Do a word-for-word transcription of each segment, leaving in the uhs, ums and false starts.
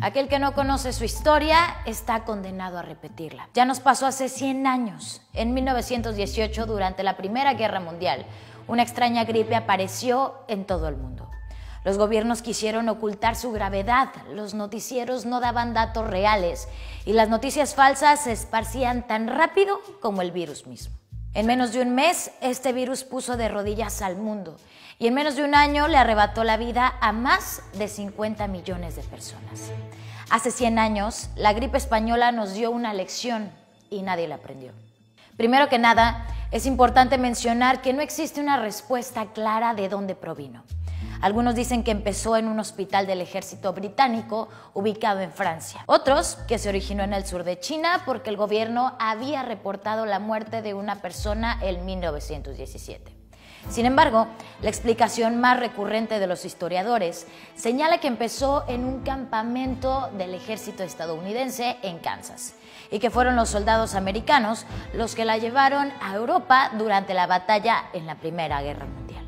Aquel que no conoce su historia está condenado a repetirla. Ya nos pasó hace cien años. En mil novecientos dieciocho, durante la Primera Guerra Mundial, una extraña gripe apareció en todo el mundo. Los gobiernos quisieron ocultar su gravedad, los noticieros no daban datos reales y las noticias falsas se esparcían tan rápido como el virus mismo. En menos de un mes, este virus puso de rodillas al mundo y en menos de un año le arrebató la vida a más de cincuenta millones de personas. Hace cien años, la gripe española nos dio una lección y nadie la aprendió. Primero que nada, es importante mencionar que no existe una respuesta clara de dónde provino. Algunos dicen que empezó en un hospital del ejército británico ubicado en Francia. Otros que se originó en el sur de China porque el gobierno había reportado la muerte de una persona en mil novecientos diecisiete. Sin embargo, la explicación más recurrente de los historiadores señala que empezó en un campamento del ejército estadounidense en Kansas y que fueron los soldados americanos los que la llevaron a Europa durante la batalla en la Primera Guerra Mundial.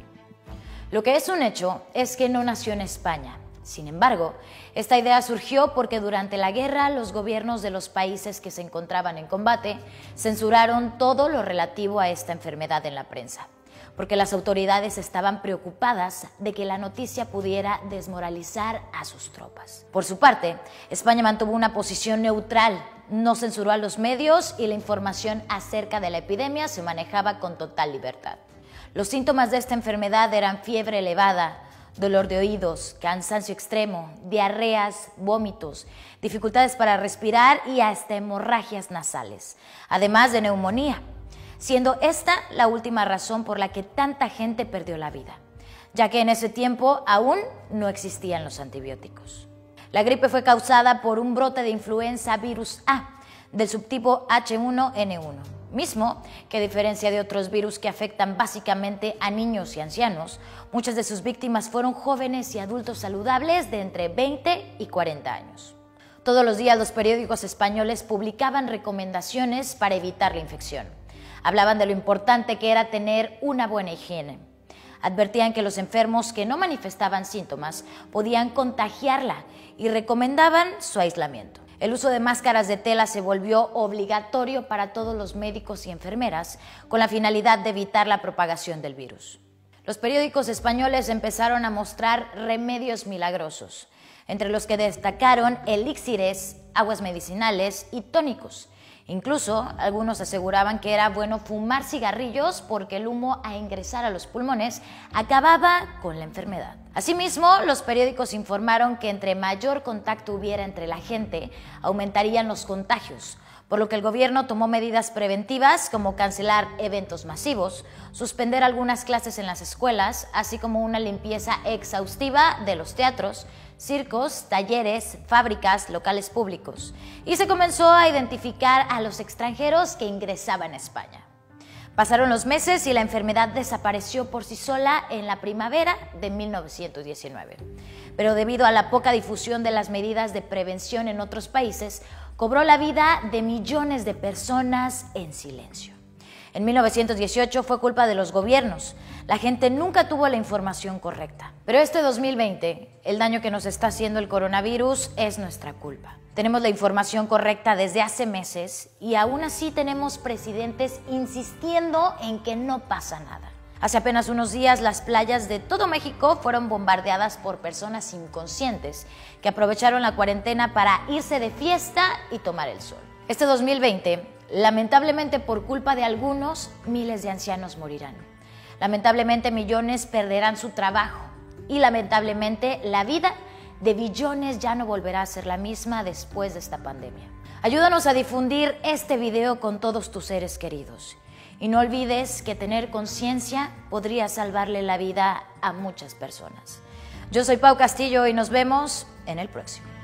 Lo que es un hecho es que no nació en España. Sin embargo, esta idea surgió porque durante la guerra los gobiernos de los países que se encontraban en combate censuraron todo lo relativo a esta enfermedad en la prensa, porque las autoridades estaban preocupadas de que la noticia pudiera desmoralizar a sus tropas. Por su parte, España mantuvo una posición neutral, no censuró a los medios y la información acerca de la epidemia se manejaba con total libertad. Los síntomas de esta enfermedad eran fiebre elevada, dolor de oídos, cansancio extremo, diarreas, vómitos, dificultades para respirar y hasta hemorragias nasales, además de neumonía, siendo esta la última razón por la que tanta gente perdió la vida, ya que en ese tiempo aún no existían los antibióticos. La gripe fue causada por un brote de influenza virus A del subtipo H uno N uno, mismo que a diferencia de otros virus que afectan básicamente a niños y ancianos, muchas de sus víctimas fueron jóvenes y adultos saludables de entre veinte y cuarenta años. Todos los días los periódicos españoles publicaban recomendaciones para evitar la infección. Hablaban de lo importante que era tener una buena higiene. Advertían que los enfermos que no manifestaban síntomas podían contagiarla y recomendaban su aislamiento. El uso de máscaras de tela se volvió obligatorio para todos los médicos y enfermeras con la finalidad de evitar la propagación del virus. Los periódicos españoles empezaron a mostrar remedios milagrosos, entre los que destacaron elixires, aguas medicinales y tónicos. Incluso algunos aseguraban que era bueno fumar cigarrillos porque el humo a ingresar a los pulmones acababa con la enfermedad. Asimismo, los periódicos informaron que entre mayor contacto hubiera entre la gente, aumentarían los contagios, por lo que el gobierno tomó medidas preventivas como cancelar eventos masivos, suspender algunas clases en las escuelas, así como una limpieza exhaustiva de los teatros, circos, talleres, fábricas, locales públicos, y se comenzó a identificar a los extranjeros que ingresaban a España. Pasaron los meses y la enfermedad desapareció por sí sola en la primavera de mil novecientos diecinueve. Pero debido a la poca difusión de las medidas de prevención en otros países, cobró la vida de millones de personas en silencio. En mil novecientos dieciocho fue culpa de los gobiernos. La gente nunca tuvo la información correcta. Pero este dos mil veinte, el daño que nos está haciendo el coronavirus es nuestra culpa. Tenemos la información correcta desde hace meses y aún así tenemos presidentes insistiendo en que no pasa nada. Hace apenas unos días las playas de todo México fueron bombardeadas por personas inconscientes que aprovecharon la cuarentena para irse de fiesta y tomar el sol. Este dos mil veinte, lamentablemente por culpa de algunos, miles de ancianos morirán. Lamentablemente millones perderán su trabajo y lamentablemente la vida de billones ya no volverá a ser la misma después de esta pandemia. Ayúdanos a difundir este video con todos tus seres queridos. Y no olvides que tener conciencia podría salvarle la vida a muchas personas. Yo soy Pau Castillo y nos vemos en el próximo.